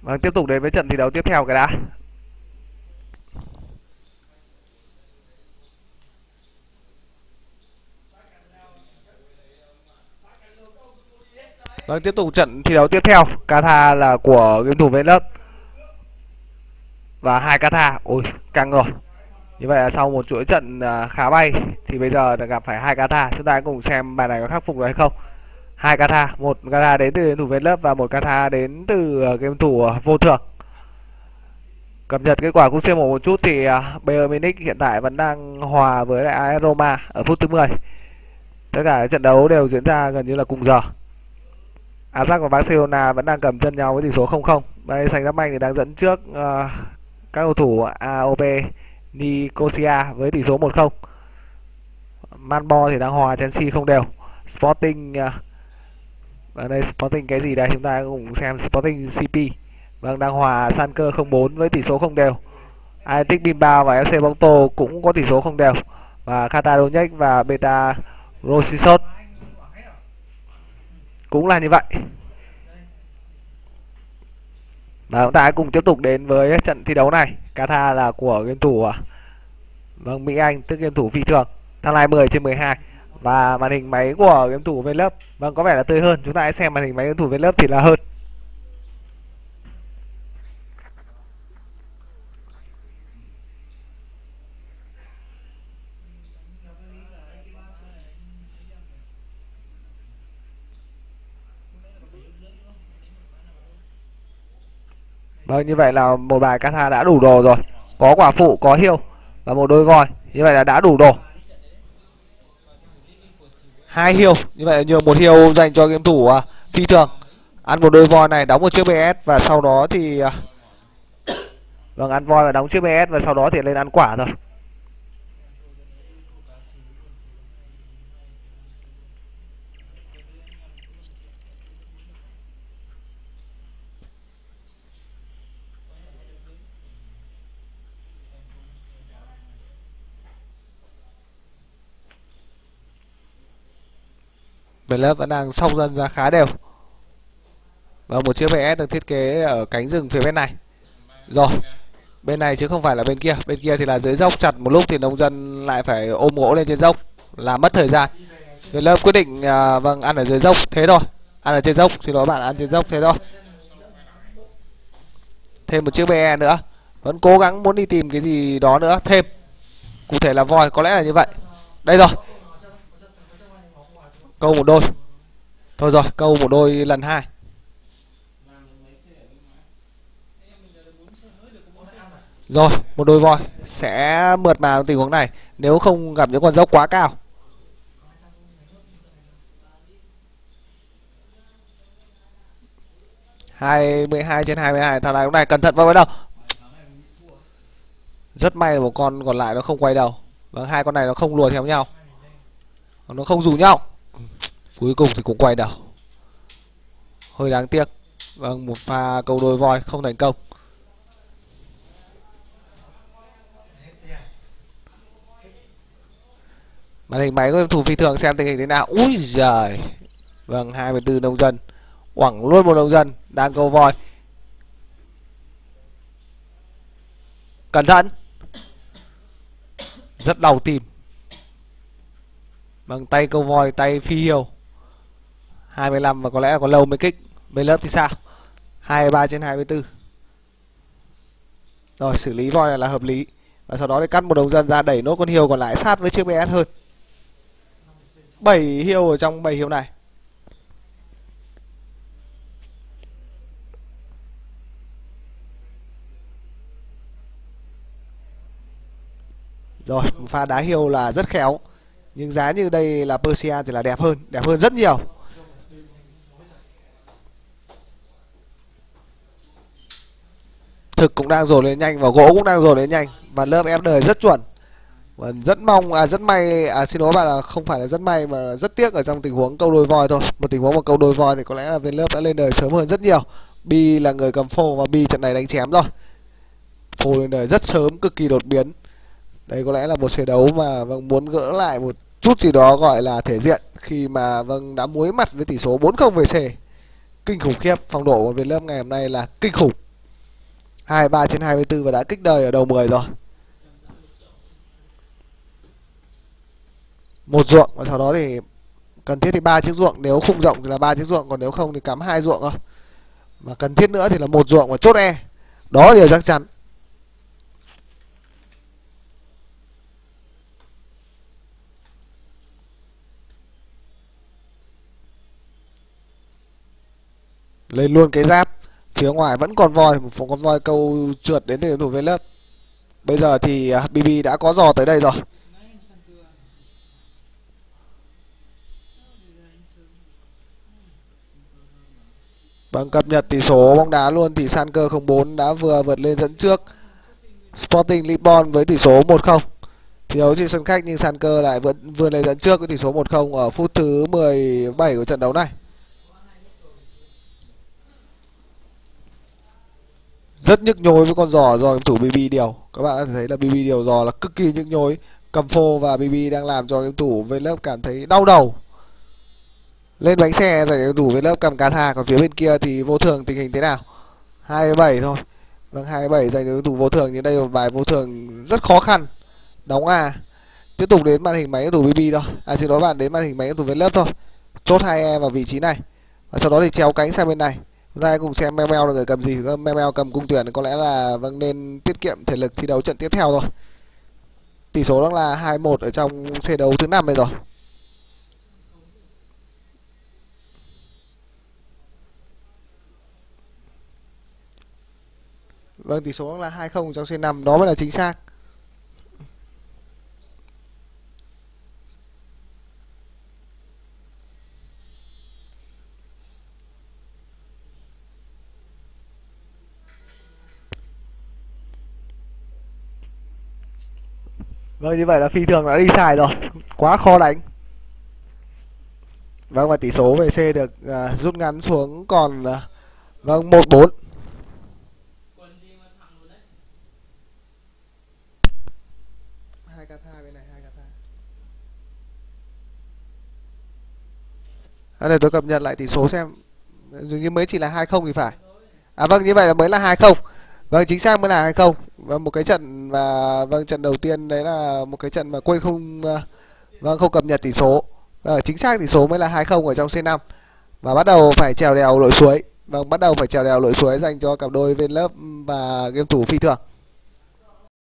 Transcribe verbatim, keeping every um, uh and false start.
Vâng, tiếp tục đến với trận thi đấu tiếp theo cái đã. Vâng, tiếp tục trận thi đấu tiếp theo. Kata là của game thủ Vlove và hai Kata. Ôi, căng rồi. Như vậy là sau một chuỗi trận khá bay thì bây giờ đã gặp phải hai Kata. Chúng ta hãy cùng xem bài này có khắc phục được hay không. Hai Kata, một Kata đến từ game thủ Vlove và một Kata đến từ game thủ Vô Thường. Cập nhật kết quả cúp xê một một chút thì Bayern Munich hiện tại vẫn đang hòa với lại a ét Roma ở phút thứ mười. Tất cả các trận đấu đều diễn ra gần như là cùng giờ. Ajax và Barcelona vẫn đang cầm chân nhau với tỷ số không không. Paris Saint-Germain thì đang dẫn trước uh, các cầu thủ a o pê Nicosia với tỷ số một không. Manbo thì đang hòa Chelsea không đều. Sporting uh, ở đây Sporting cái gì đây, chúng ta cùng xem. Sporting xê pê vâng đang hòa Schalke không bốn với tỷ số không đều. Athletic Bilbao và ép xê Porto cũng có tỷ số không đều, và Shakhtar Donetsk và Beta Rosisot cũng là như vậy. Và chúng ta hãy cùng tiếp tục đến với trận thi đấu này. Kata là của game thủ vâng Mỹ Anh, tức game thủ phi thường, thăng lai mười trên mười hai. Và màn hình máy của game thủ Vlove vâng có vẻ là tươi hơn. Chúng ta hãy xem màn hình máy game thủ Vlove thì là hơn. Vâng, như vậy là một bài Kata đã đủ đồ rồi. Có quả phụ, có hiêu và một đôi voi. Như vậy là đã đủ đồ. Hai hiêu, như vậy là nhường một hiêu dành cho game thủ uh, phi thường. Ăn một đôi voi này, đóng một chiếc bê ét và sau đó thì uh, vâng ăn voi và đóng chiếc bê ét và sau đó thì lên ăn quả thôi. Vlove vẫn đang song dần ra khá đều. Và một chiếc bê ét được thiết kế ở cánh rừng phía bên này. Rồi, bên này chứ không phải là bên kia. Bên kia thì là dưới dốc chặt một lúc thì nông dân lại phải ôm gỗ lên trên dốc, làm mất thời gian. Vlove quyết định uh, vâng ăn ở dưới dốc thế thôi. Ăn ở trên dốc, thì đó bạn ăn trên dốc thế thôi. Thêm một chiếc bê e nữa. Vẫn cố gắng muốn đi tìm cái gì đó nữa thêm. Cụ thể là voi, có lẽ là như vậy. Đây rồi. Câu một đôi. Thôi rồi, câu một đôi lần hai. Rồi, một đôi voi sẽ mượt mà tình huống này nếu không gặp những con dốc quá cao. hai mươi hai trên hai mươi hai, thằng này lúc này cẩn thận vào với đầu. Rất may là một con còn lại nó không quay đầu. Vâng, hai con này nó không lùa theo nhau, nó không rủ nhau. Cuối cùng thì cũng quay đầu. Hơi đáng tiếc. Vâng, một pha câu đôi voi không thành công. Màn hình máy của thủ phi thường xem tình hình thế nào. Úi giời. Vâng, hai mươi tư nông dân quẳng luôn một nông dân đang câu voi. Cẩn thận. Rất đau tim. Bằng tay câu voi, tay phi hiêu. hai mươi lăm và có lẽ là còn lâu mới kích. Vlove thì sao? hai mươi ba trên hai mươi tư. Rồi, xử lý voi này là hợp lý. Và sau đó thì cắt một nông dân ra, đẩy nốt con hiêu còn lại sát với chiếc bê ét hơn. bảy hiêu ở trong bảy hiêu này. Rồi, một pha đá hiêu là rất khéo. Nhưng giá như đây là Persia thì là đẹp hơn, đẹp hơn rất nhiều. Thực cũng đang dồn lên nhanh và gỗ cũng đang dồn lên nhanh và lớp ép đời rất chuẩn. Và rất mong à rất may à xin lỗi bạn là không phải là rất may mà rất tiếc ở trong tình huống câu đôi voi thôi. Một tình huống một câu đôi voi thì có lẽ là Vlove đã lên đời sớm hơn rất nhiều. Bi là người cầm phô và Bi trận này đánh chém rồi. Phô lên đời rất sớm, cực kỳ đột biến. Đây có lẽ là một trận đấu mà vâng muốn gỡ lại một chút gì đó gọi là thể diện khi mà vâng đã muối mặt với tỷ số bốn không về xê. Kinh khủng khiếp, phong độ của Vlove ngày hôm nay là kinh khủng. hai ba trên hai mươi tư và đã kích đời ở đầu mười rồi. Một ruộng và sau đó thì cần thiết thì ba chiếc ruộng, nếu khung rộng thì là ba chiếc ruộng, còn nếu không thì cắm hai ruộng thôi. Mà cần thiết nữa thì là một ruộng và chốt E. Đó là điều chắc chắn. Lên luôn cái giáp. Phía ngoài vẫn còn voi, một con voi câu trượt đến từ tuyển thủ Vlog. Bây giờ thì bê bê đã có giò tới đây rồi. Vâng, cập nhật tỷ số bóng đá luôn thì Sanker không bốn đã vừa vượt lên dẫn trước Sporting Lisbon với tỷ số một không. Thi đấu trên sân khách nhưng Sanker lại vẫn vươn lên dẫn trước với tỷ số một không ở phút thứ mười bảy của trận đấu này. Rất nhức nhối với con giò do game thủ bê bê điều. Các bạn có thể thấy là bê bê điều giò là cực kỳ nhức nhối. Cầm phô và bê bê đang làm cho game thủ Vlog cảm thấy đau đầu. Lên bánh xe rồi game thủ Vlog cầm cà tha, còn phía bên kia thì vô thường tình hình thế nào? hai mươi bảy thôi. Vâng, hai mươi bảy dành cho game thủ vô thường, nhưng đây là một bài vô thường rất khó khăn. Đóng A. Tiếp tục đến màn hình máy game thủ bê bê thôi. À xin lỗi bạn, đến màn hình máy game thủ Vlog thôi. Chốt hai em vào vị trí này. Và sau đó thì treo cánh sang bên này. Chúng ta hãy cùng xem Meo Meo là người cầm gì. Meo Meo cầm cung tuyển, có lẽ là vâng nên tiết kiệm thể lực thi đấu trận tiếp theo rồi. Tỷ số đang là hai một ở trong xe đấu thứ năm này rồi. Vâng, tỷ số đang là hai không trong xe năm, đó mới là chính xác. Vâng, như vậy là phi thường đã đi sai rồi. Quá khó đánh. Vâng, và tỷ số về C được uh, rút ngắn xuống còn uh, vâng một bốn. Hai cà tha bên này, hai cà tha. À, để tôi cập nhật lại tỷ số xem. Dường như mới chỉ là hai không thì phải. À vâng, như vậy là mới là hai không. Vâng, chính xác mới là hai không. Và một cái trận và vâng trận đầu tiên đấy là một cái trận mà quên không uh, vâng không cập nhật tỷ số. Vâng, chính xác tỷ số mới là hai không ở trong C năm. Và bắt đầu phải trèo đèo lội suối. Vâng, bắt đầu phải trèo đèo lội suối dành cho cặp đôi Vlog và game thủ phi thường.